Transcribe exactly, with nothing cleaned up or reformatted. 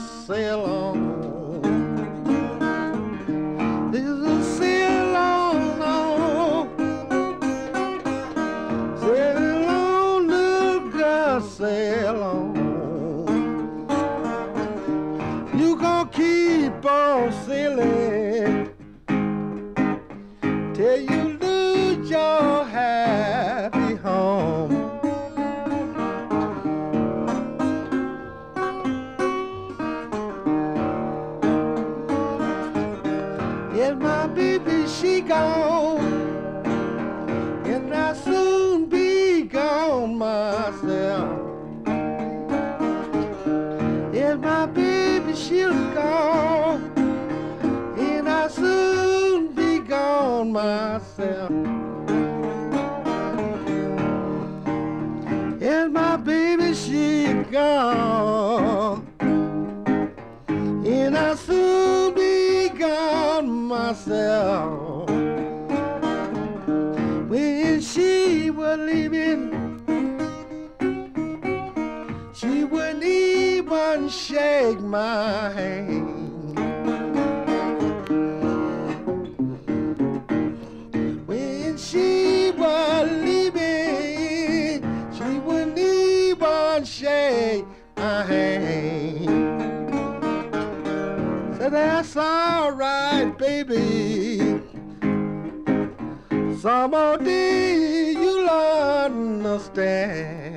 sail on. This is a sail on, on. Sail on, little girl, sail on. You gon' keep on sailing till you lose your happy home. Yes, my baby, she gone, and I'll soon be gone myself. Yes, my baby, she'll gone, and I'll soon be gone myself. Yes, my baby, she gone, and I'll soon be gone myself. When she was leaving, she wouldn't even shake my hand. When she was leaving, she wouldn't even shake my hand. So that's all right, baby. Some more day you'll understand.